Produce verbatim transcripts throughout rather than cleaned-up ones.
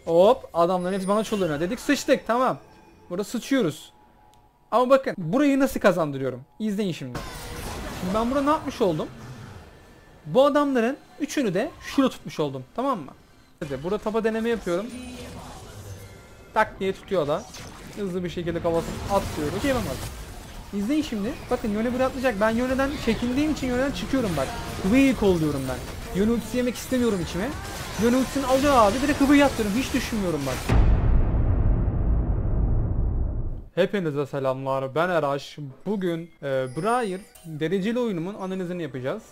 Hop, adamların hepsi bana çullanıyor dedik, sıçtık, tamam. Burada sıçıyoruz. Ama bakın burayı nasıl kazandırıyorum. İzleyin şimdi. Şimdi ben burada ne yapmış oldum? Bu adamların üçünü de şurada tutmuş oldum, tamam mı? Hadi burada tapa deneme yapıyorum. Tak diye tutuyor da. Hızlı bir şekilde kafasını atlıyoruz. Yapamaz. İzleyin şimdi. Bakın Yone buraya atlayacak. Ben Yone'den çekindiğim için Yone'den çıkıyorum bak. Kıvıyı kolluyorum ben. Yone ultisi yemek istemiyorum içime. Yone ultisini alıyor abi. Bir de kıvıyı atıyorum. Hiç düşünmüyorum bak. Hepinize selamlar. Ben Eraş. Bugün e, Briar dereceli oyunumun analizini yapacağız.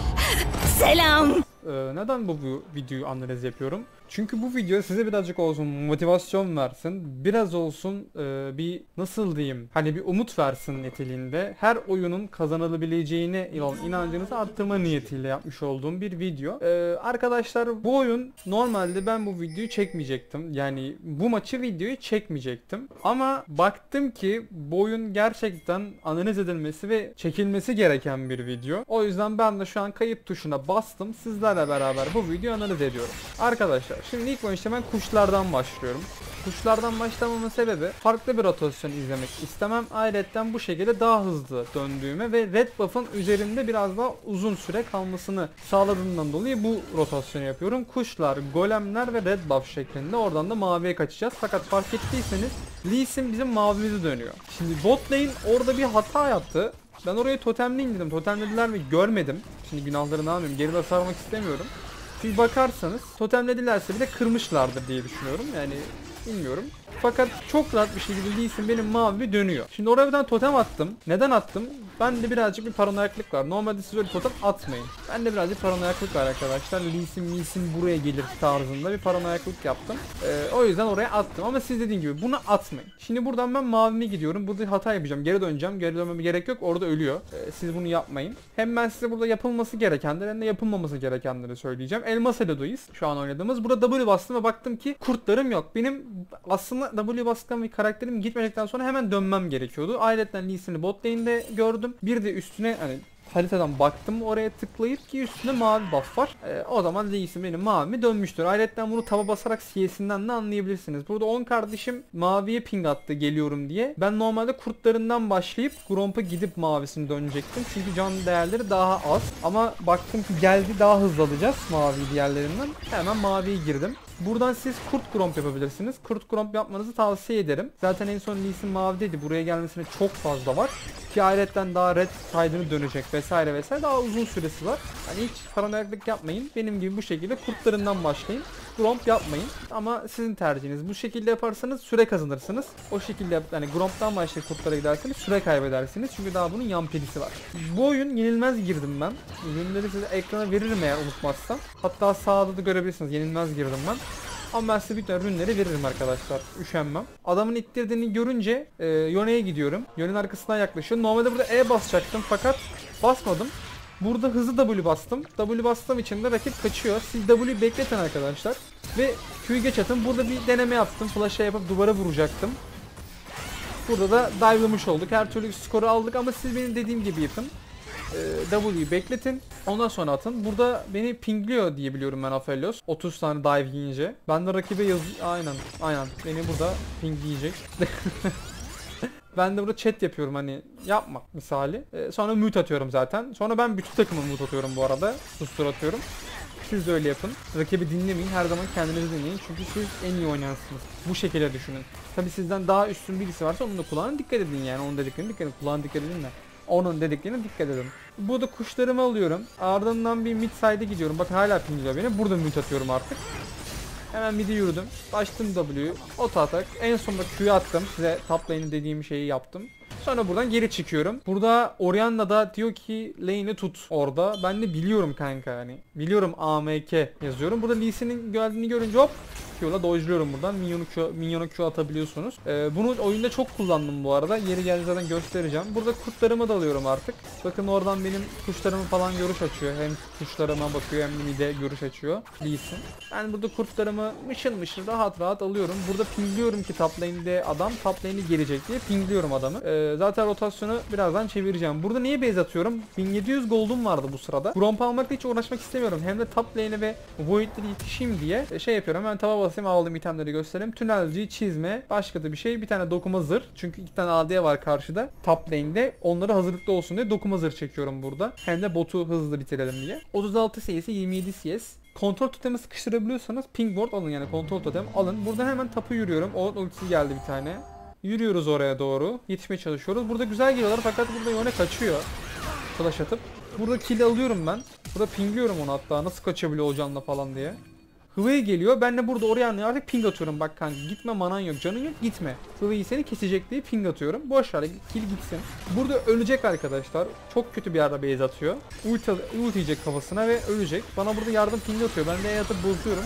Selam. Ee, neden bu, bu videoyu analiz yapıyorum? Çünkü bu video size birazcık olsun motivasyon versin. Biraz olsun e, bir nasıl diyeyim, hani bir umut versin niteliğinde. Her oyunun kazanılabileceğine olan inancınızı arttırma niyetiyle yapmış olduğum bir video. Ee, arkadaşlar bu oyun normalde ben bu videoyu çekmeyecektim. Yani bu maçı videoyu çekmeyecektim. Ama baktım ki bu oyun gerçekten analiz edilmesi ve çekilmesi gereken bir video. O yüzden ben de şu an kayıt tuşuna bastım. Sizlerle beraber bu videoyu analiz ediyorum. Arkadaşlar şimdi ilk önce ben kuşlardan başlıyorum. Kuşlardan başlamamın sebebi farklı bir rotasyon izlemek istemem. Ayrıca bu şekilde daha hızlı döndüğüme ve red buff'ın üzerinde biraz daha uzun süre kalmasını sağladığından dolayı bu rotasyonu yapıyorum. Kuşlar, golemler ve red buff şeklinde, oradan da maviye kaçacağız. Fakat fark ettiyseniz Lee Sin bizim mavimizi dönüyor. Şimdi bot lane orada bir hata yaptı. Ben oraya totemli indirdim. Totemlediler mi görmedim. Şimdi günahlarını almayayım. Geride sarmak istemiyorum. Çünkü bakarsanız totemledilerse bile kırmışlardır diye düşünüyorum. Yani bilmiyorum. Fakat çok rahat bir şekilde değilsin, benim mavimi dönüyor. Şimdi oraya bir tane totem attım. Neden attım? Ben de birazcık bir paranoyaklık var. Normalde siz öyle totem atmayın. Ben de birazcık paranoyaklık var arkadaşlar. Lee'sin Lee'sin buraya gelir tarzında bir paranoyaklık yaptım. Ee, o yüzden oraya attım. Ama siz dediğim gibi bunu atmayın. Şimdi buradan ben mavime gidiyorum. Burada hata yapacağım. Geri döneceğim. Geri dönmeme gerek yok. Orada ölüyor. Ee, siz bunu yapmayın. Hem ben size burada yapılması gerekenleri hem de yapılmaması gerekenleri söyleyeceğim. Elmas Elo'dayız şu an oynadığımız. Burada W bastım ve baktım ki kurtlarım yok. Benim aslında W bastıktan bir karakterim gitmedikten sonra hemen dönmem gerekiyordu. Ayrıca Lee Sin'i bot lane'de gördüm. Bir de üstüne hani haritadan baktım, oraya tıklayıp ki üstünde mavi buff var. Ee, o zaman Lee Sin benim mavimi dönmüştür. Ayrıca bunu taba basarak C S'sinden de anlayabilirsiniz. Burada on kardeşim maviye ping attı geliyorum diye. Ben normalde kurtlarından başlayıp Gromp'a gidip mavisini dönecektim. Çünkü can değerleri daha az. Ama baktım ki geldi, daha hızlı alacağız maviyi diğerlerinden. Hemen maviye girdim. Buradan siz kurt gromp yapabilirsiniz. Kurt gromp yapmanızı tavsiye ederim. Zaten en son Lee Sin mavideydi. Buraya gelmesine çok fazla var. Ki ayrıca daha red side'ını dönecek vesaire vesaire. Daha uzun süresi var. Hani hiç paranoyaklık yapmayın. Benim gibi bu şekilde kurtlarından başlayın. Gromp yapmayın. Ama sizin tercihiniz. Bu şekilde yaparsanız süre kazanırsınız. O şekilde yap, yani Gromp'tan başlayıp kurtlara giderseniz süre kaybedersiniz. Çünkü daha bunun yan pedisi var. Bu oyun yenilmez girdim ben. Ürünleri size ekrana veririm eğer unutmazsam. Hatta sağda da görebilirsiniz. Yenilmez girdim ben. Ama ben size bütün ürünleri veririm arkadaşlar. Üşenmem. Adamın ittirdiğini görünce e, Yone'ye gidiyorum. Yone'nin arkasından yaklaşıyor. Normalde burada E basacaktım fakat basmadım. Burada hızlı W bastım. W bastığım için de rakip kaçıyor. Siz W'yu bekletin arkadaşlar. Ve Q'yu geç atın. Burada bir deneme yaptım. Flash'a yapıp duvara vuracaktım. Burada da dive'lamış olduk. Her türlü skoru aldık ama siz benim dediğim gibi yapın. W'yu bekletin. Ondan sonra atın. Burada beni pingliyor diye biliyorum ben Aphelios. otuz tane dive yiyince. Ben de rakibe yaz... Aynen. Aynen. Beni burada pingleyecek. Ben de burada chat yapıyorum hani yapma misali. Ee, sonra mute atıyorum zaten. Sonra ben bütün takımı mute atıyorum bu arada. Sustur atıyorum. Siz de öyle yapın. Rakibi dinlemeyin. Her zaman kendinizi dinleyin. Çünkü siz en iyi oynayansınız. Bu şekilde düşünün. Tabi sizden daha üstün birisi varsa onun da kulağına dikkat edin yani. Onun dediklerine dikkat edin. Kulağına dikkat edin de. Onun dediklerine dikkat edin. Burada kuşlarımı alıyorum. Ardından bir mid side'e gidiyorum. Bakın hala pingliyor beni. Burada mute atıyorum artık. Hemen mid'e yürüdüm. Açtım W'yu. Auto atak. En sonunda Q'yu attım. Size top lane'in dediğim şeyi yaptım. Sonra buradan geri çıkıyorum. Burada Orianna da diyor ki lane'i tut orada. Ben de biliyorum kanka hani. Biliyorum A M K yazıyorum. Burada Lee Sin'in geldiğini görünce hop Q'la dojluyorum buradan. Minyonu Q, minyonu Q atabiliyorsunuz. Ee, bunu oyunda çok kullandım bu arada. Yeri geldi zaten göstereceğim. Burada kurtlarımı da alıyorum artık. Bakın oradan benim kuşlarımı falan görüş açıyor. Hem kuşlarıma bakıyor hem de mide görüş açıyor. Lee Sin. Ben burada kurtlarımı mışıl mışıl rahat rahat alıyorum. Burada pingliyorum ki top lane'de adam top lane'i gelecek diye pingliyorum adamı. Ee, zaten rotasyonu birazdan çevireceğim. Burada niye base atıyorum? bin yedi yüz gold'um vardı bu sırada. Gromp almakla hiç uğraşmak istemiyorum. Hem de top lane'e ve Void'leri yetişeyim diye şey yapıyorum. Hemen tava basayım, aldığım itemleri göstereyim. Tünelci, çizme, başka da bir şey. Bir tane dokuma zırh. Çünkü iki tane A D var karşıda. Top lane'de. Onları hazırlıklı olsun diye dokuma zırh çekiyorum burada. Hem de botu hızlı bitirelim diye. otuz altı C S, yirmi yedi C S. Kontrol totemi sıkıştırabiliyorsanız ping ward alın, yani kontrol totem alın. Buradan hemen tapu yürüyorum. O ultisi geldi bir tane. Yürüyoruz oraya doğru. Yetişmeye çalışıyoruz. Burada güzel geliyorlar fakat burada Yone kaçıyor. Flash atıp. Burada kill alıyorum ben. Burada pingliyorum onu hatta. Nasıl kaçabiliyor o canla falan diye. Hıvı'ya geliyor. Ben de burada oraya anlıyor. Artık ping atıyorum. Bak kanka gitme, manan yok, canın yok, gitme. Hıvı'yı seni kesecek diye ping atıyorum. Boş ver, kill gitsin. Burada ölecek arkadaşlar. Çok kötü bir yerde base atıyor. Ulti, ulti yiyecek kafasına ve ölecek. Bana burada yardım ping atıyor. Ben de E atıp bozuyorum.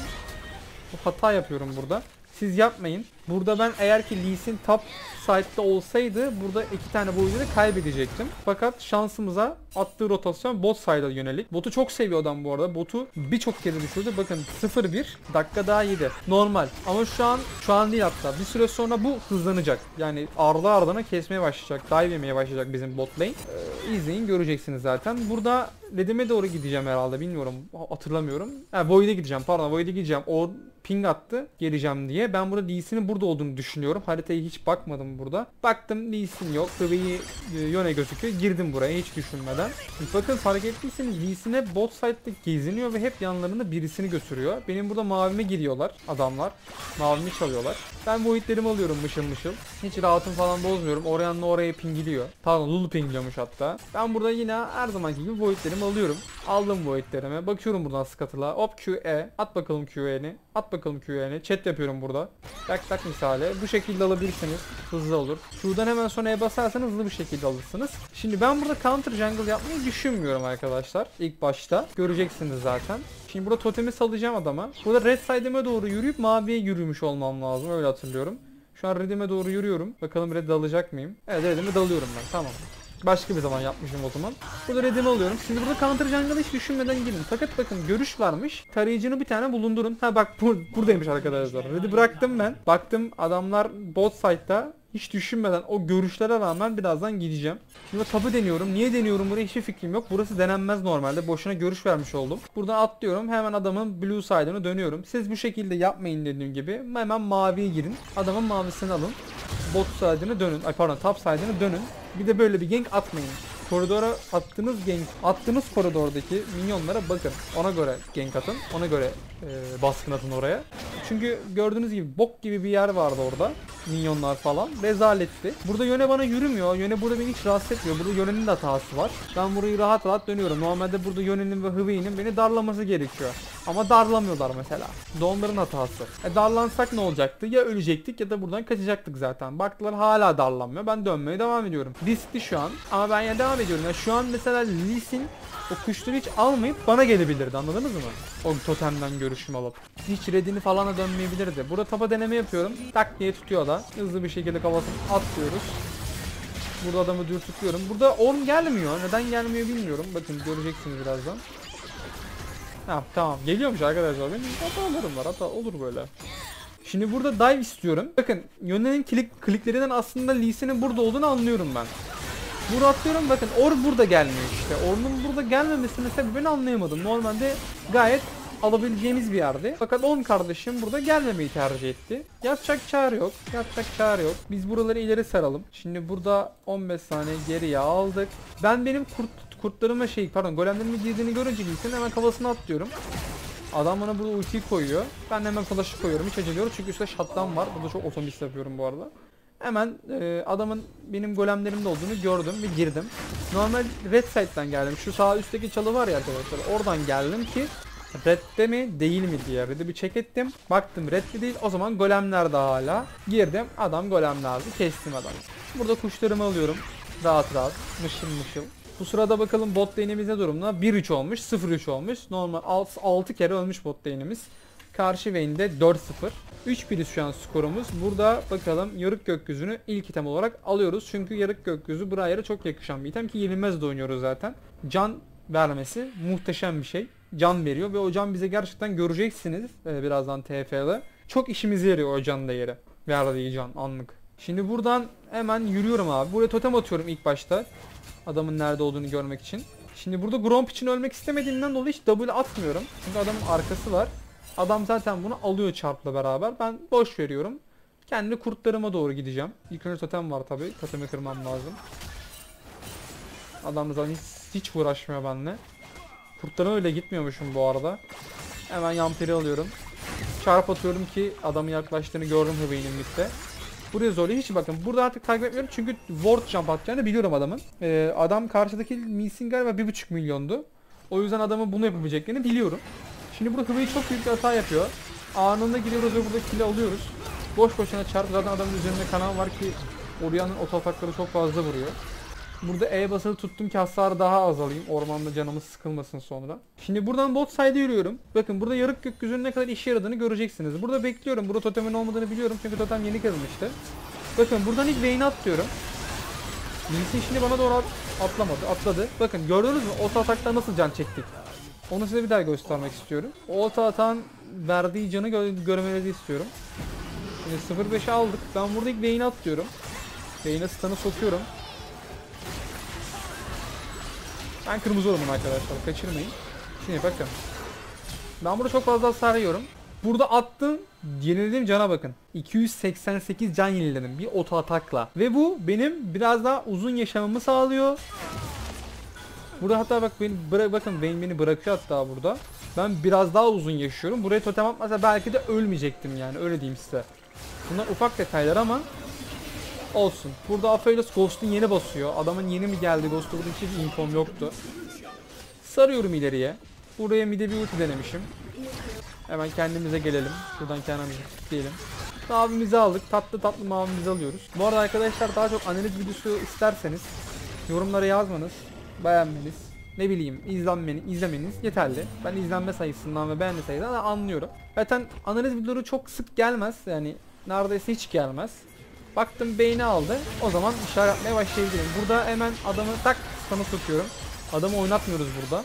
Hata yapıyorum burada. Siz yapmayın. Burada ben eğer ki Lee Sin top side'da olsaydı burada iki tane boyucu da kaybedecektim. Fakat şansımıza attığı rotasyon bot side'a yönelik. Botu çok seviyor adam bu arada. Botu birçok kere düşürdü. Bakın sıfır bir dakika daha yedi. Normal. Ama şu an şu an değil hatta. Bir süre sonra bu hızlanacak. Yani ardı ardına kesmeye başlayacak. Dive yemeye başlayacak bizim bot lane. Ee, izleyin göreceksiniz zaten. Burada Redim'e doğru gideceğim herhalde. Bilmiyorum. Hatırlamıyorum. Ha, Void'e gideceğim. Pardon, Void'e gideceğim. O ping attı geleceğim diye. Ben burada Lee Sin'in burada olduğunu düşünüyorum. Haritaya hiç bakmadım burada. Baktım Lee Sin yok. Hıvı'yı Yone gözüküyor. Girdim buraya hiç düşünmeden. Bakın fark ettiyseniz Lee Sin hep bot side'da geziniyor ve hep yanlarında birisini götürüyor. Benim burada mavime giriyorlar adamlar. Mavimi çalıyorlar. Ben Void'lerimi alıyorum mışıl mışıl. Hiç rahatım falan bozmuyorum. Oryan'la oraya pingiliyor. Pardon, Lulu pingliyormuş hatta. Ben burada yine her zamanki gibi Void'lerimi alıyorum. Aldım Void'lerimi. Bakıyorum buradan Scuttle'a. Hop Q E. At bakalım Q E'ni. At bakalım Q E'ni. Chat yapıyorum burada. Tak tak misali. Bu şekilde alabilirsiniz. Hızlı olur. Şuradan hemen sonra E basarsanız hızlı bir şekilde alırsınız. Şimdi ben burada counter jungle yapmayı düşünmüyorum arkadaşlar. İlk başta. Göreceksiniz zaten. Şimdi burada totemi salacağım adama. Burada red side'ime doğru yürüyüp maviye yürümüş olmam lazım. Öyle hatırlıyorum. Şu an redime doğru yürüyorum. Bakalım red alacak mıyım? Evet, redime dalıyorum ben. Tamam. Başka bir zaman yapmışım o zaman. Burada redimi alıyorum. Şimdi burada counter jungle'a hiç düşünmeden girin. Fakat bakın görüş varmış. Tarayıcını bir tane bulundurun. Ha bak bur buradaymış arkadaşlar. Red'i bıraktım ben. Baktım adamlar bot side'da. Hiç düşünmeden o görüşlere rağmen birazdan gideceğim. Şimdi tabu deniyorum. Niye deniyorum buraya hiçbir fikrim yok. Burası denenmez normalde. Boşuna görüş vermiş oldum. Buradan atlıyorum. Hemen adamın blue side'ını dönüyorum. Siz bu şekilde yapmayın dediğim gibi. Hemen maviye girin. Adamın mavisini alın. Bot side'ını dönün. Ay pardon, top side'ını dönün. Bir de böyle bir gank atmayın. Koridora attığınız gank, attığınız koridordaki minyonlara bakın. Ona göre gank atın. Ona göre e, baskın atın oraya. Çünkü gördüğünüz gibi bok gibi bir yer vardı orada. Minyonlar falan. Rezaletti. Burada Yone bana yürümüyor. Yone burada beni hiç rahatsız etmiyor. Burada Yone'nin de hatası var. Ben burayı rahat rahat dönüyorum. Normalde burada Yone'nin ve Hıvı'nın beni darlaması gerekiyor. Ama darlamıyorlar mesela. Da onların hatası. E darlansak ne olacaktı? Ya ölecektik ya da buradan kaçacaktık zaten. Baktılar hala darlanmıyor. Ben dönmeye devam ediyorum. Riskli şu an. Ama ben ya devam ediyorum. Ya şu an mesela Lee Sin o kuşları hiç almayıp bana gelebilirdi, anladınız mı? O totemden görüşüm alıp. Hiç redini falan da dönmeyebilirdi. Burada tapa deneme yapıyorum. Tak diye tutuyor da. Hızlı bir şekilde kafasını atlıyoruz. Burada adamı dürtüklüyorum. Burada orm gelmiyor. Neden gelmiyor bilmiyorum. Bakın göreceksiniz birazdan. Ha tamam, geliyormuş arkadaşlar. Benim hatalarım var. Hata olur böyle. Şimdi burada dive istiyorum. Bakın Yone'nin klik, kliklerinden aslında Lee Sin'in burada olduğunu anlıyorum ben. Burada atlıyorum, bakın or burada gelmiyor işte. Or'un burada gelmemesinin sebebini anlayamadım. Normalde gayet alabileceğimiz bir yerde. Fakat on kardeşim burada gelmemeyi tercih etti. Yapacak çare yok. Yapacak çare yok. Biz buraları ileri saralım. Şimdi burada on beş saniye geriye aldık. Ben benim kurt kurtlarıma şey pardon golemlerimin girdiğini görünce Lee'sin hemen kafasına atlıyorum. Adam bana burada ultiyi koyuyor. Ben de hemen flash'ı koyuyorum. Hiç acele yok çünkü üstte shutdown var. Burada çok otomis yapıyorum bu arada. Hemen e, adamın benim golemlerimde olduğunu gördüm ve girdim. Normal red side'den geldim. Şu sağ üstteki çalı var ya arkadaşlar. Oradan geldim ki redde mi değil mi diye. Red'i bir check ettim. Baktım red mi değil. O zaman golemler de hala. Girdim. Adam golemlerdi. Kestim adamı. Burada kuşlarımı alıyorum. Rahat rahat. Mışıl mışıl. Bu sırada bakalım bot lane'imiz ne durumda? bir üç olmuş. sıfır üç olmuş. Normal altı kere ölmüş bot lane'imiz. Karşı lane'de dört sıfır. üç biriz şu an skorumuz. Burada bakalım yarık gökyüzünü ilk item olarak alıyoruz. Çünkü yarık gökyüzü Briar'a çok yakışan bir item ki yenilmez de oynuyoruz zaten. Can vermesi muhteşem bir şey. Can veriyor ve o can bize gerçekten göreceksiniz ee, birazdan T F'de. Çok işimize yarıyor o can değeri. Verdiği can anlık. Şimdi buradan hemen yürüyorum abi. Buraya totem atıyorum ilk başta. Adamın nerede olduğunu görmek için. Şimdi burada Gromp için ölmek istemediğimden dolayı hiç W atmıyorum. Çünkü adamın arkası var. Adam zaten bunu alıyor çarpla beraber. Ben boş veriyorum. Kendi kurtlarıma doğru gideceğim. İlk önce totem var tabi. Totemi kırmam lazım. Adam zaten hiç, hiç uğraşmıyor benimle. Kurtlarıma öyle gitmiyormuşum bu arada. Hemen yampiri alıyorum. Çarp atıyorum ki adamın yaklaştığını gördüm Hüveyin'in midde. Buraya zorluyor. Hiç bakın. Burada artık takip etmiyorum çünkü ward jump atacağını biliyorum adamın. Ee, adam karşıdaki Milsin galiba bir buçuk milyondu. O yüzden adamın bunu yapabileceklerini biliyorum. Şimdi burada Hüveyin çok büyük bir hata yapıyor. Anında gidiyoruz ve burada kill alıyoruz. Boş boşuna çarp. Zaten adamın üzerinde kanal var ki Orianna'nın oto atakları çok fazla vuruyor. Burada E basılı tuttum ki hasarı daha azalayım. Ormanda canımız sıkılmasın sonra. Şimdi buradan bot side'e yürüyorum. Bakın burada yarık gökyüzünün ne kadar işe yaradığını göreceksiniz. Burada bekliyorum. Burada totemin olmadığını biliyorum çünkü totem yeni kazılmıştı. Bakın buradan ilk Vayne'i atlıyorum. Birisi şimdi bana doğru at atlamadı. Atladı. Bakın gördünüz mü? Oto atakta nasıl can çektik? Onu size bir daha göstermek istiyorum. O oto atağın verdiği canı gö görmenizi istiyorum. Şimdi sıfır beşe aldık. Ben burada ilk Vayne'i atlıyorum. Vayne'e stun'ı sokuyorum. Ben kırmızı olumum arkadaşlar. Kaçırmayın. Şimdi bakın. Ben burada çok fazla hasar yiyorum. Burada attığım yenilediğim cana bakın. iki yüz seksen sekiz can yeniledim bir oto atakla. Ve bu benim biraz daha uzun yaşamamı sağlıyor. Burada hatta bak beni bırak bakın Vayne beni bırakıyor hatta burada. Ben biraz daha uzun yaşıyorum. Buraya totem atmasa belki de ölmeyecektim yani öyle diyeyim size. Bunlar ufak detaylar ama olsun. Burada Aphelios Ghost'un yeni basıyor. Adamın yeni mi geldi Ghost'u burada hiçbir infom yoktu. Sarıyorum ileriye. Buraya mide bir ulti denemişim. Hemen kendimize gelelim. Şuradan kendimizi kilitleyelim. Mavimizi aldık. Tatlı tatlı mavimizi alıyoruz. Bu arada arkadaşlar daha çok analiz videosu isterseniz yorumlara yazmanız, beğenmeniz, ne bileyim izlenmeniz, izlemeniz yeterli. Ben izlenme sayısından ve beğenme sayısından anlıyorum. Zaten analiz videoları çok sık gelmez. Yani neredeyse hiç gelmez. Baktım beyni aldı. O zaman işaret yapmaya başlayabilirim. Burada hemen adamı tak sana tutuyorum. Adamı oynatmıyoruz burada.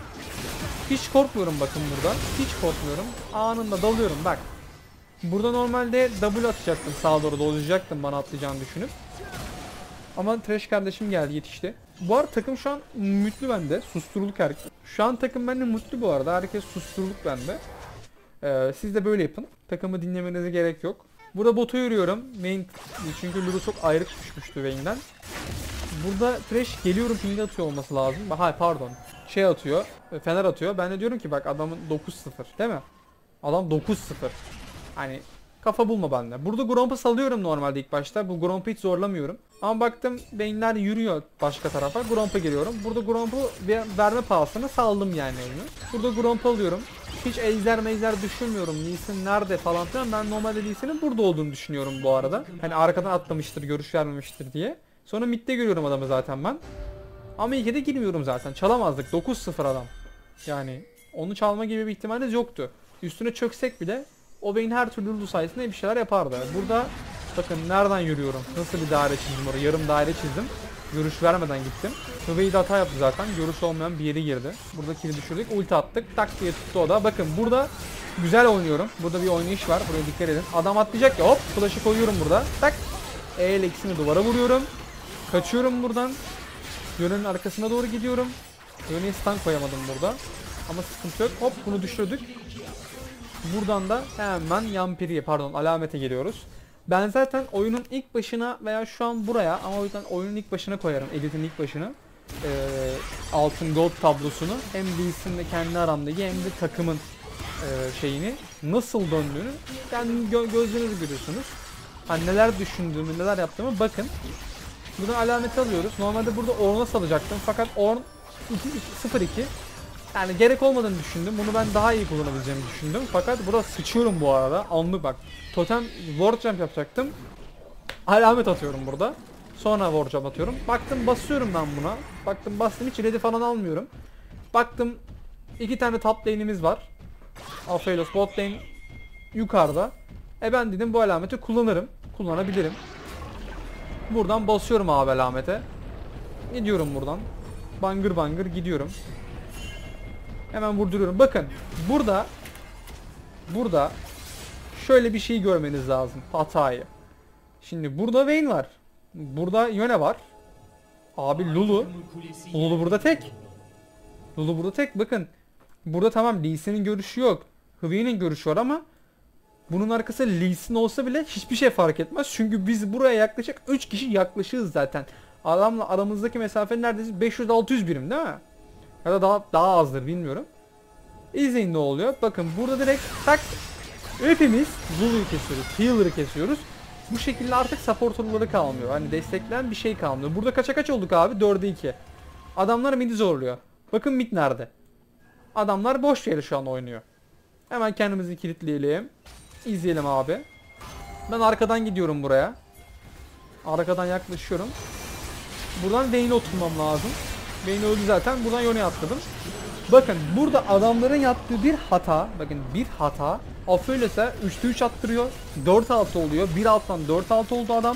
Hiç korkmuyorum bakın burada. Hiç korkmuyorum. Anında dalıyorum bak. Burada normalde W atacaktım sağa doğru dolayacaktım bana atlayacağını düşünüp. Ama Trash kardeşim geldi yetişti. Bu arada takım şu an mutlu bende. Susturuluk herkes. Şu an takım bende mutlu bu arada. Herkes susturuluk bende. Ee, siz de böyle yapın. Takımı dinlemenize gerek yok. Burada bota yürüyorum. Vayne çünkü Lulu çok ayrık düşmüştü Vayne'den. Burada Thresh geliyorum ping atıyor olması lazım. Hayır pardon. Şey atıyor. Fener atıyor. Ben de diyorum ki bak adamın dokuz sıfır değil mi? Adam dokuz sıfır. Hani kafa bulma bende. Burada Gromp'u salıyorum normalde ilk başta. Bu Gromp'u hiç zorlamıyorum. Ama baktım Vayne'ler yürüyor başka tarafa. Gromp'a geliyorum. Burada Gromp'u verme pahasına saldım yani oyunu. Burada Gromp'u alıyorum. Hiç ejder mejder düşünmüyorum. Lee Sin nerede falan filan. Ben normalde Lee Sin'in burada olduğunu düşünüyorum bu arada. Hani arkadan atlamıştır, görüş vermemiştir diye. Sonra midde görüyorum adamı zaten ben. Ama ilk de girmiyorum zaten. Çalamazdık. dokuz sıfır adam. Yani onu çalma gibi bir ihtimaliniz yoktu. Üstüne çöksek bile o beyin her türlü Lulu sayesinde bir şeyler yapardı. Burada bakın nereden yürüyorum. Nasıl bir daire çizdim oraya. Yarım daire çizdim. Görüş vermeden gittim. Hüveyi de hata yaptı zaten. Görüş olmayan bir yere girdi. Burada kili düşürdük. Ulti attık. Tak diye tuttu o da. Bakın burada güzel oynuyorum. Burada bir oynayış var. Buraya dikkat edin. Adam atlayacak ya. Hop. Flash'ı koyuyorum burada. Tak. E ile ikisini duvara vuruyorum. Kaçıyorum buradan. Yönünün arkasına doğru gidiyorum. Yönüne stun koyamadım burada. Ama sıkıntı yok. Hop bunu düşürdük. Buradan da hemen yampiriye pardon alamete geliyoruz. Ben zaten oyunun ilk başına veya şu an buraya ama o yüzden oyunun ilk başına koyarım. Edit'in ilk başına. Ee, altın gold tablosunu. Hem Lee Sin'le kendi aramdaki hem de takımın e, şeyini nasıl döndüğünü kendi gö gözlerinizi görüyorsunuz. Hani neler düşündüğümü neler yaptığımı bakın. Buradan alameti alıyoruz. Normalde burada Ornn'a salacaktım fakat Ornn sıfır iki. Yani gerek olmadığını düşündüm. Bunu ben daha iyi kullanabileceğimi düşündüm. Fakat burada sıçıyorum bu arada. Anlık bak. Totem ward jump yapacaktım. Alamet atıyorum burada. Sonra ward jump atıyorum. Baktım basıyorum ben buna. Baktım bastım hiç ready falan almıyorum. Baktım iki tane top lane'imiz var. Aphelios bot lane yukarıda. E ben dedim bu alameti kullanırım. Kullanabilirim. Buradan basıyorum abi alamete. Gidiyorum buradan. Bangır bangır gidiyorum. Hemen vurduruyorum. Bakın burada burada şöyle bir şey görmeniz lazım. Hatayı. Şimdi burada Vayne var. Burada Yone var. Abi Lulu. Lulu burada tek. Lulu burada tek. Bakın. Burada tamam Lee Sin'in görüşü yok. Hüveyin'in görüşü var ama bunun arkası Lee Sin olsa bile hiçbir şey fark etmez. Çünkü biz buraya yaklaşık üç kişi yaklaşığız zaten. Adamla aramızdaki mesafe neredeyse beş yüz altı yüz birim değil mi? Ya da daha, daha azdır bilmiyorum. İzleyin ne oluyor. Bakın burada direkt tak hepimiz Zulu'yu kesiyoruz. Healer'ı kesiyoruz. Bu şekilde artık supporter'ları kalmıyor. Hani destekleyen bir şey kalmıyor. Burada kaça kaç olduk abi? dörde iki. Adamlar mid'i zorluyor. Bakın mid nerede? Adamlar boş yere şu an oynuyor. Hemen kendimizi kilitleyelim. İzleyelim abi. Ben arkadan gidiyorum buraya. Arkadan yaklaşıyorum. Buradan Vayne'e oturmam lazım. Vayne öldü zaten. Buradan Yone'ye atladım. Bakın burada adamların yaptığı bir hata. Bakın bir hata. Aphelios'a üçte üç attırıyor. dört altı oluyor. bir alttan dört altı oldu adam.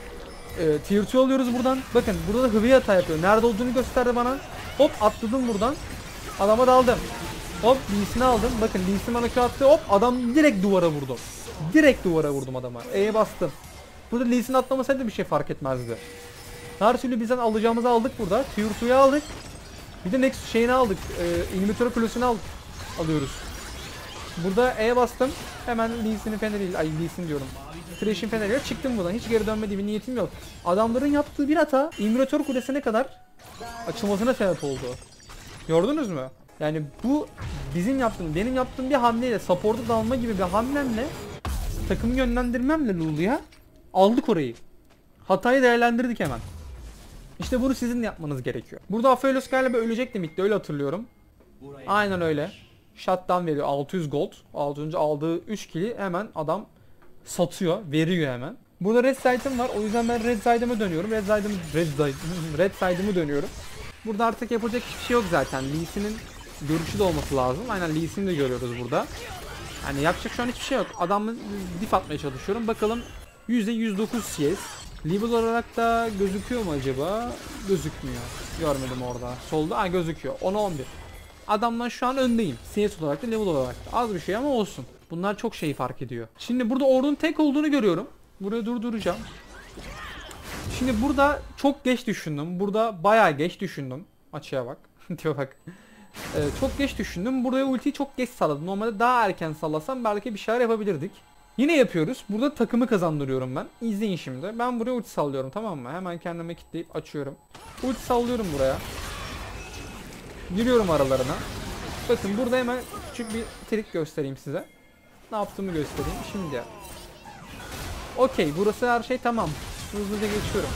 Ee, tier iki alıyoruz buradan. Bakın burada da Hıvı hata yapıyor. Nerede olduğunu gösterdi bana. Hop atladım buradan. Adama daldım. Hop Lee Sin'i aldım. Bakın Lee Sin bana Q attı. Hop adam direkt duvara vurdu. Direkt duvara vurdum adama. E'ye bastım. Burada Lee Sin atlamasaydı bir şey fark etmezdi. Her türlü bizden alacağımızı aldık burada. Tier iki'yi aldık. Bir de next şeyini aldık. Ee, inhibitor kulesini al alıyoruz. Burada E'ye bastım. Hemen Lee Sin'in feneriyle, ay Lee Sin diyorum. Thresh'in feneriyle çıktım buradan. Hiç geri dönmediğim bir niyetim yok. Adamların yaptığı bir hata inhibitor kulesine kadar açılmasına sebep oldu. Gördünüz mü? Yani bu bizim yaptığımız, benim yaptığım bir hamleyle, support'a dalma gibi bir hamlemle, takımı yönlendirmemle Lulu'ya aldık orayı. Hatayı değerlendirdik hemen. İşte bunu sizin yapmanız gerekiyor. Burada Aphelios galiba ölecekti midde, öyle hatırlıyorum. Aynen öyle. Shutdown veriyor altı yüz gold. altıncı aldığı üç kill'i hemen adam satıyor, veriyor hemen. Burada red side'ım var. O yüzden ben red side'ıma dönüyorum. Red side'ımı red side'ımı red side'ımı dönüyorum. Burada artık yapacak hiçbir şey yok zaten. Lee Sin'in görüşü de olması lazım. Aynen Lee Sin'i de görüyoruz burada. Yani yapacak şu an hiçbir şey yok. Adamı diff atmaya çalışıyorum. Bakalım yüzde yüz dokuz C S. Level olarak da gözüküyor mu acaba? Gözükmüyor. Görmedim orada. Solda ha gözüküyor. on on bir. Adamdan şu an öndeyim. C S olarak da level olarak da. Az bir şey ama olsun. Bunlar çok şeyi fark ediyor. Şimdi burada ordunun tek olduğunu görüyorum. Buraya durduracağım. Şimdi burada çok geç düşündüm. Burada bayağı geç düşündüm. Açıya bak. Diyor bak. Ee, çok geç düşündüm. Buraya ultiyi çok geç salladım. Normalde daha erken sallasam belki bir şeyler yapabilirdik. Yine yapıyoruz. Burada takımı kazandırıyorum ben. İzleyin şimdi. Ben buraya ulti sallıyorum, tamam mı? Hemen kendime kilitleyip açıyorum. Ulti sallıyorum buraya. Giriyorum aralarına. Bakın burada hemen küçük bir trik göstereyim size. Ne yaptığımı göstereyim. Şimdi. Okey, burası her şey tamam. Hızlıca geçiyorum.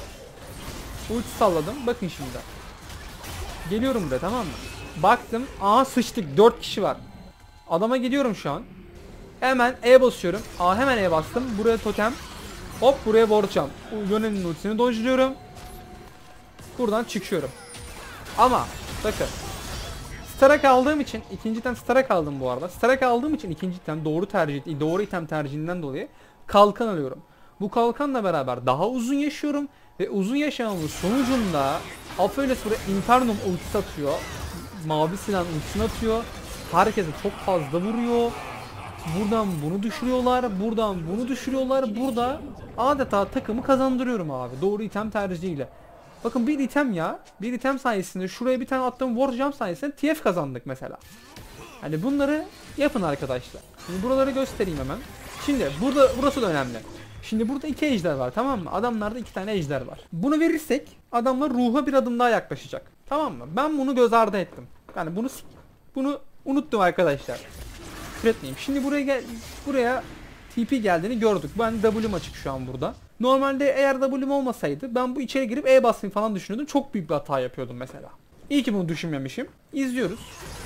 Ulti salladım. Bakın şimdi. Geliyorum buraya, tamam mı? Baktım. Aa sıçtık. dört kişi var. Adama gidiyorum şu an. Hemen E basıyorum. Aa hemen E bastım. Buraya totem. Hop buraya ward'cam. Yone'nin ultisini dodge'luyorum. Buradan çıkıyorum. Ama bakın. Starak aldığım için, ikinci item starak aldım bu arada. Starak aldığım için ikinci item doğru tercih, doğru item tercihinden dolayı kalkan alıyorum. Bu kalkanla beraber daha uzun yaşıyorum ve uzun yaşamamın sonucunda Aphelios buraya Infernum ultisi atıyor. Mavi silah ultisini atıyor. Herkese çok fazla vuruyor. Buradan bunu düşürüyorlar, buradan bunu düşürüyorlar. Burada adeta takımı kazandırıyorum abi. Doğru item tercihiyle. Bakın bir item ya. Bir item sayesinde şuraya bir tane attığım ward jump sayesinde T F kazandık mesela. Hani bunları yapın arkadaşlar. Şimdi buraları göstereyim hemen. Şimdi burada burası da önemli. Şimdi burada iki ejder var, tamam mı? Adamlarda iki tane ejder var. Bunu verirsek adamlar ruha bir adım daha yaklaşacak. Tamam mı? Ben bunu göz ardı ettim. Yani bunu bunu unuttum arkadaşlar. Üretmeyeyim. Şimdi buraya gel buraya T P geldiğini gördük. Ben W'm açık şu an burada. Normalde eğer W'm olmasaydı ben bu içeri girip E basmayı falan düşünüyordum. Çok büyük bir hata yapıyordum mesela. İyi ki bunu düşünmemişim. İzliyoruz.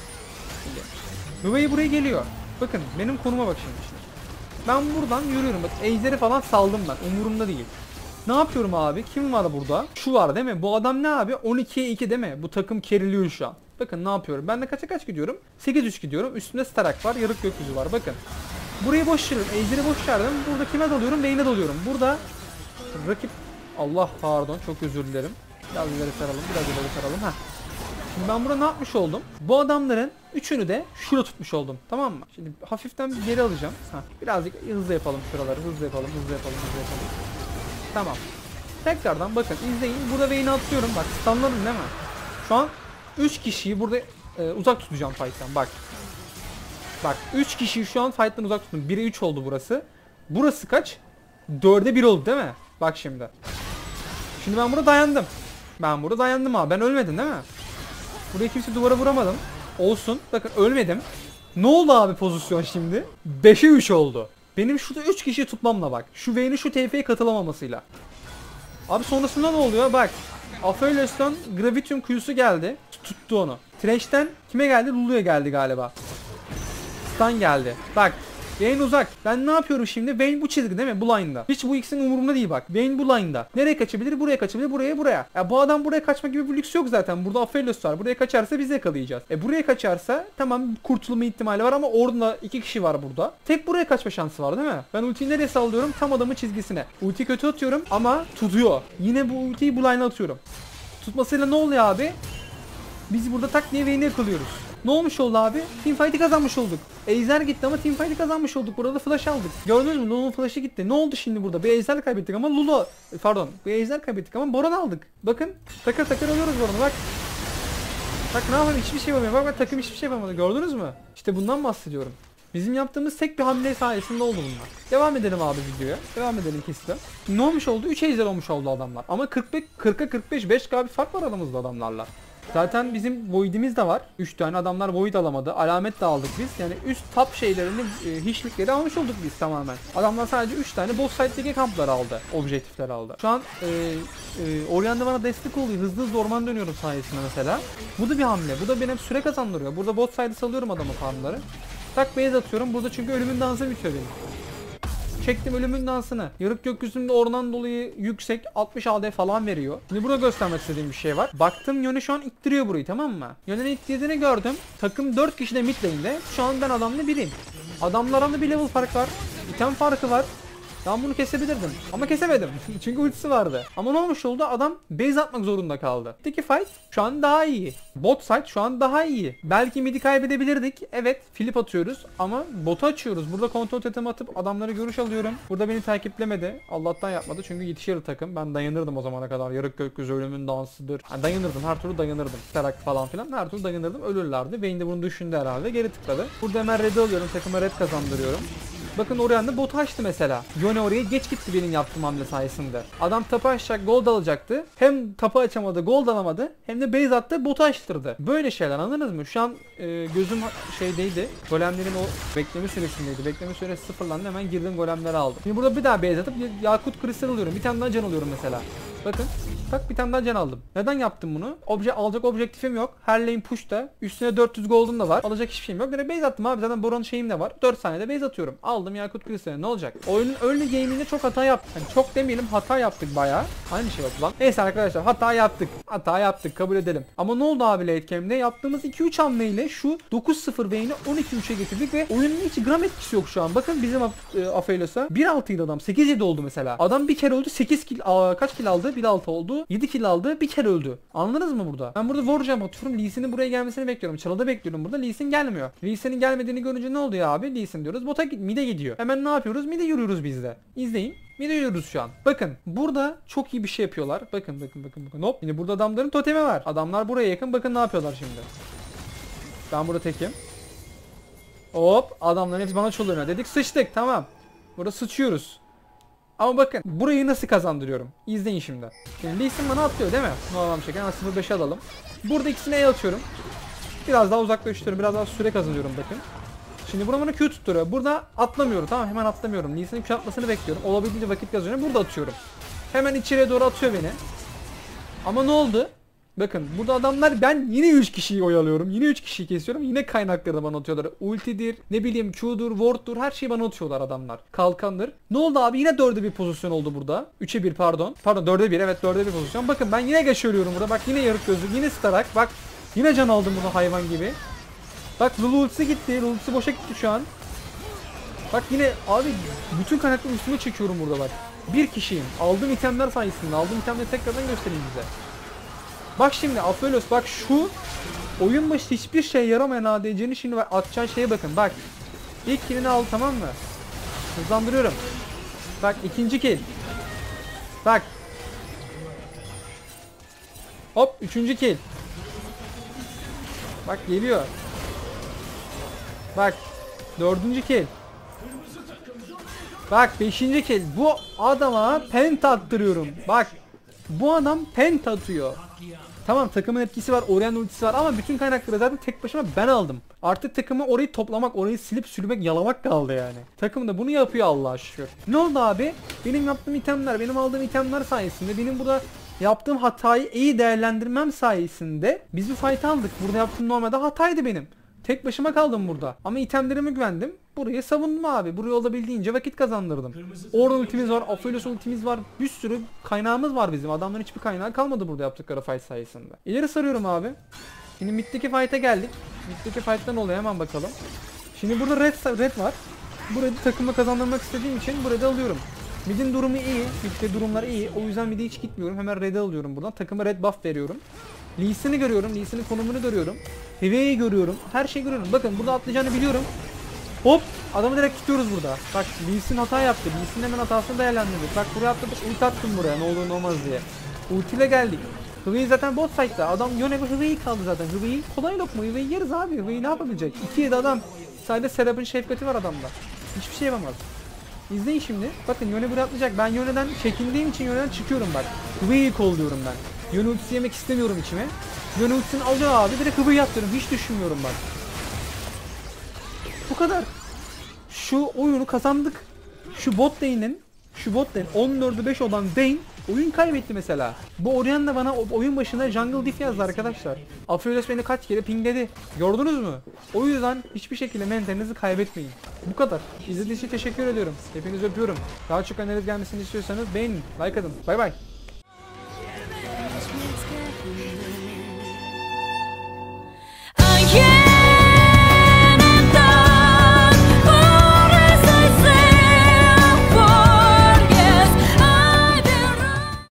Hüveyi buraya geliyor. Bakın benim konuma bak şimdi. şimdi. Ben buradan yürüyorum. Bak ejderi falan saldım ben. Umurumda değil. Ne yapıyorum abi? Kim var burada? Şu var değil mi? Bu adam ne abi? on ikiye iki değil mi? Bu takım keriliyor şu an. Bakın ne yapıyorum? Ben de kaça kaç gidiyorum? sekiz üç gidiyorum. Üstünde starak var. Yarık gökyüzü var. Bakın. Burayı boş çevirdim. Ejderi boş çevirdim. Burada kime dalıyorum? Beyne dalıyorum. Burada rakip... Allah pardon. Çok özür dilerim. Biraz ileri saralım. Biraz ileri saralım. Heh. Şimdi ben burada ne yapmış oldum? Bu adamların üçünü de şurada tutmuş oldum. Tamam mı? Şimdi hafiften bir geri alacağım. Heh. Birazcık hızlı yapalım şuraları. Hızlı yapalım. Hızlı yapalım. Hızlı yapalım. Tamam. Tekrardan bakın izleyin. Burada Vayne'i atıyorum. Bak stunladım değil mi? Şu an üç kişiyi burada e, uzak tutacağım fight'tan. Bak. Bak üç kişiyi şu an fight'tan uzak tutun. bire üç oldu burası. Burası kaç? dörde bir oldu değil mi? Bak şimdi. Şimdi ben burada dayandım. Ben burada dayandım abi. Ben ölmedim değil mi? Buraya kimse duvara vuramadım. Olsun. Bakın ölmedim. Ne oldu abi pozisyon şimdi? beşe üç oldu. Benim şurada üç kişiyi tutmamla bak. Şu Vayne'in şu T F'ye katılamamasıyla. Abi sonrasında ne oluyor? Bak. Aphelios'tan Gravitium kuyusu geldi. Tuttu onu. Thresh'ten kime geldi? Lulu'ya geldi galiba. Stun geldi. Bak. Vayne uzak. Ben ne yapıyorum şimdi? Vayne bu çizgi değil mi? Bu line'da. Hiç bu ikisinin umurumda değil bak. Vayne bu line'da. Nereye kaçabilir? Buraya kaçabilir. Buraya buraya. Ya bu adam buraya kaçma gibi bir lüks yok zaten. Burada Aphelios var. Buraya kaçarsa biz yakalayacağız. E buraya kaçarsa tamam kurtulma ihtimali var ama orada iki kişi var burada. Tek buraya kaçma şansı var değil mi? Ben ultiyi nereye sallıyorum? Tam adamın çizgisine. Ulti kötü atıyorum ama tutuyor. Yine bu ultiyi bu line'a atıyorum. Tutmasıyla ne oluyor abi? Biz burada tak diye Vayne'i yakalıyoruz. Ne olmuş oldu abi? Teamfight'i kazanmış olduk. Ejder gitti ama teamfight'i kazanmış olduk. Burada flash aldık. Gördünüz mü? Lulu'nun flash'ı gitti. Ne oldu şimdi burada? Bir ejder kaybettik ama Lulu... Pardon. Bir ejder kaybettik ama Boran aldık. Bakın. Takır takır alıyoruz Boran'ı bak. Bak ne yapalım? Hiçbir şey yapamıyor. Bak bak takım hiçbir şey yapamadı. Gördünüz mü? İşte bundan bahsediyorum. Bizim yaptığımız tek bir hamle sayesinde oldu bunlar. Devam edelim abi videoya. Devam edelim kesite. Ne olmuş oldu? üç ejder olmuş oldu adamlar. Ama kırk beş, kırka kırk beş beş K bir fark var aramızda adamlarla. Zaten bizim Void'imiz de var. üç tane adamlar Void alamadı. Alamet de aldık biz. Yani üst top şeylerini, e, hiçlikleri almış olduk biz tamamen. Adamlar sadece üç tane boss site'deki kamplar aldı. Objektifler aldı. Şu an e, e, Orianna bana destek oluyor. Hızlı hızlı orman dönüyorum sayesinde mesela. Bu da bir hamle. Bu da benim süre kazandırıyor. Burada bot side'ı salıyorum adamı farmları. Tak base atıyorum. Burada çünkü ölümün dansı bitiyor benim. Çektim ölümün dansını. Yarık gökyüzünde oradan dolayı yüksek altmış A D falan veriyor. Şimdi burada göstermek istediğim bir şey var. Baktım Yone şu an ittiriyor burayı tamam mı? Yone'nin ittirdiğini gördüm. Takım dört kişi de mid lane'de. Şu an ben adamla biriyim. Adamlarında bir level fark var. İtem farkı var. Ben bunu kesebilirdim. Ama kesemedim. Çünkü ultisi vardı. Ama ne olmuş oldu? Adam base atmak zorunda kaldı. Peki fight şu an daha iyi. Bot side şu an daha iyi. Belki midi kaybedebilirdik. Evet flip atıyoruz ama botu açıyoruz. Burada kontrol totem atıp adamları görüş alıyorum. Burada beni takiplemedi. Allah'tan yapmadı çünkü yetişir takım. Ben dayanırdım o zamana kadar. Yarık gökyüzü ölümün dansıdır. Yani dayanırdım. Her türlü dayanırdım. Terak falan filan. Her türlü dayanırdım. Ölürlerdi. Vayne de bunu düşündü herhalde. Geri tıkladı. Burada hemen red'i alıyorum. Takıma red kazandırıyorum. Bakın Orianna botu açtı mesela. Yone oraya geç gitti benim yaptığım hamle sayesinde. Adam tapu açacak, gold alacaktı. Hem tapu açamadı, gold alamadı. Hem de base attı, botu açtırdı. Böyle şeyler anladınız mı? Şu an e, gözüm şeydeydi. Golemlerin o bekleme süresindeydi. Bekleme süresi sıfırlandı. Hemen girdim golemleri aldım. Şimdi burada bir daha base atıp yakut kristal alıyorum. Bir tane daha can alıyorum mesela. Bakın. Tak bir tane daha can aldım. Neden yaptım bunu? Obje alacak objektifim yok. Her lane push'ta. Üstüne dört yüz gold'um da var. Alacak hiçbir şeyim yok. Direkt base attım abi. Zaten Boron şeyim de var. dört saniyede base atıyorum. Aldım Yakut Kristal'e. Ne olacak? Oyunun early game'inde çok hata yaptık. Yani çok demeyelim hata yaptık bayağı. Aynı şey oldu lan. Neyse arkadaşlar hata yaptık. Hata yaptık. Kabul edelim. Ama ne oldu abi late game'de? Yaptığımız iki üç hamleyle şu dokuz sıfır Vayne'i on iki üçe getirdik ve oyunun hiç gram etkisi yok şu an. Bakın bizim e, Aphelios'a bir altı idi adam. sekiz yedi oldu mesela. Adam bir kere öldü. sekiz kill. Aa, kaç kill aldı? bir altı oldu. yedi kill aldı. Bir kere öldü. Anladınız mı burada? Ben burada war jump atıyorum. Lee Sin'in buraya gelmesini bekliyorum. Çalıda bekliyorum burada. Lee Sin gelmiyor. Lee Sin'in gelmediğini görünce ne oldu ya abi? Lee Sin diyoruz. Bota mid'e gidiyor. Hemen ne yapıyoruz? Mid'e yürüyoruz biz de. İzleyin. Mid'e yürüyoruz şu an. Bakın. Burada çok iyi bir şey yapıyorlar. Bakın bakın bakın bakın. Hop. Yine burada adamların totemi var. Adamlar buraya yakın. Bakın ne yapıyorlar şimdi. Ben burada tekim. Hop. Adamların hepsi bana çullanıyor. Dedik sıçtık. Tamam. Burada sıçıyoruz. Ama bakın burayı nasıl kazandırıyorum. İzleyin şimdi. Şimdi Lee Sin bana atlıyor değil mi? Normal bir şekilde. Hemen sıfır beşe alalım. Burada ikisini E atıyorum. Biraz daha uzaklaştırıyorum. Biraz daha süre kazanıyorum bakın. Şimdi buna bana Q tutturuyor. Burada atlamıyorum. Tamam hemen atlamıyorum. Lee Sin'in Q atmasını bekliyorum. Olabildiğince vakit kazanıyorum. Burada atıyorum. Hemen içeriye doğru atıyor beni. Ama ne oldu? Bakın burada adamlar ben yine üç kişiyi oyalıyorum. Yine üç kişiyi kesiyorum. Yine kaynakları bana atıyorlar. Ultidir, ne bileyim Q'dur, ward'dur her şeyi bana atıyorlar adamlar. Kalkandır. Ne oldu abi? Yine dörde bir pozisyon oldu burada. üçe bir pardon. Pardon dörde bir evet dörde bir pozisyon. Bakın ben yine geç ölüyorum burada. Bak yine yarık gözlük, yine starak. Bak yine can aldım bunu hayvan gibi. Bak Lulu ultisi gitti. Lulu ultisi boşa gitti şu an. Bak yine abi bütün kaynakları üstüme çekiyorum burada bak. Bir kişiyim. Aldığım itemler sayesinde. Aldığım itemleri tekrardan göstereyim bize. Bak şimdi Aphelios bak şu oyun başı hiçbir şey yaramayan A D C'ni şimdi atacağın şeye bakın bak. İlk killini al tamam mı? Hızlandırıyorum. Bak ikinci kill. Bak. Hop üçüncü kill. Bak geliyor. Bak Dördüncü kill. Bak beşinci kill. Bu adama penta attırıyorum. Bak. Bu adam penta atıyor. Tamam takımın etkisi var, Orianna ultisi var ama bütün kaynakları zaten tek başıma ben aldım. Artık takımı orayı toplamak, orayı silip sürmek, yalamak kaldı yani. Takım da bunu yapıyor Allah'a şükür. Ne oldu abi? Benim yaptığım itemler, benim aldığım itemler sayesinde, benim burada yaptığım hatayı iyi değerlendirmem sayesinde biz bir fight aldık. Burada yaptığım normalde hataydı benim. Tek başıma kaldım burada. Ama itemlerime güvendim. Burayı savundum abi. Burayı olabildiğince vakit kazandırdım. Orada ultimiz var. Aphelios ultimiz var. Bir sürü kaynağımız var bizim. Adamların hiçbir kaynağı kalmadı burada yaptıkları fight sayesinde. İleri sarıyorum abi. Şimdi mid'deki fight'a geldik. Mid'deki fight'tan oluyor hemen bakalım. Şimdi burada red, red var. Burayı takımı kazandırmak istediğim için burayı alıyorum. Mid'in durumu iyi. Mid'de durumlar iyi. O yüzden mid'e hiç gitmiyorum. Hemen red'e alıyorum buradan. Takıma red buff veriyorum. Lee Sin'i görüyorum. Lee Sin'in konumunu görüyorum. Hüveyi görüyorum. Her şeyi görüyorum. Bakın burada atlayacağını biliyorum. Hop! Adamı direkt tutuyoruz burada. Bak Lee Sin hata yaptı. Lee Sin hemen hatasını değerlendirdik. Bak buraya atladık. Ulti attım buraya. Ne olur ne olmaz diye. Ultiyle geldik. Hüveyi zaten bot side'da. Adam Yone ve Hüveyi kaldı zaten. Hüveyi kolay lokma. Hüveyi yeriz abi. Hüveyi ne yapabilecek? iki yedi adam. Sadece Serap'ın şefkati var adamda. Hiçbir şey yapamaz. İzleyin şimdi. Bakın Yone buraya atlayacak. Ben Yone'den çekindiğim için Yone'den çıkıyorum bak. Hüveyi kolluyorum ben. Yone ultisi yemek istemiyorum içime. Yone ultisini alacağım abi. Direkt Hüveyi atıyorum. Hiç düşünmüyorum bak. Bu kadar. Şu oyunu kazandık. Şu bot lane'in Şu bot lane on dörde beş olan Vayne oyun kaybetti mesela. Bu Orianna bana oyun başında jungle diff yazdı arkadaşlar. Aphelios beni kaç kere pingledi. Gördünüz mü? O yüzden hiçbir şekilde mentalinizi kaybetmeyin. Bu kadar. İzlediğiniz için teşekkür ediyorum. Hepinizi öpüyorum. Daha çok analiz gelmesini istiyorsanız beğenin, like atın. Bay bay.